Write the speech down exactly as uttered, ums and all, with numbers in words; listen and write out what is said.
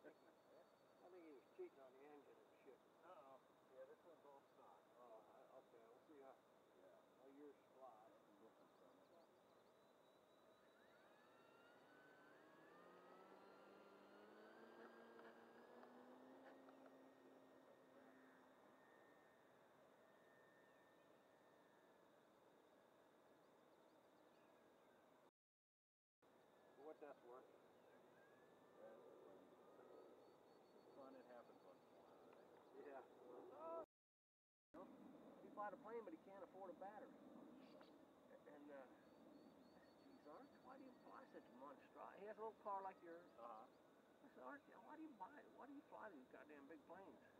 I think he was cheating on the engine and shit. Uh-oh. Yeah, this one's all stock. Oh, I- okay, we'll see how, Yeah. how yours fly. Different from it. For what that's worth. It's fun, it happens once in a while, I think. Yeah. Oh. You know, he bought a plane, but he can't afford a battery. And, uh, I said, geez, Art, why do you fly such a monstrosity? He has a little car like yours. Uh-huh. I said, Art, why do you buy, why do you fly these goddamn big planes?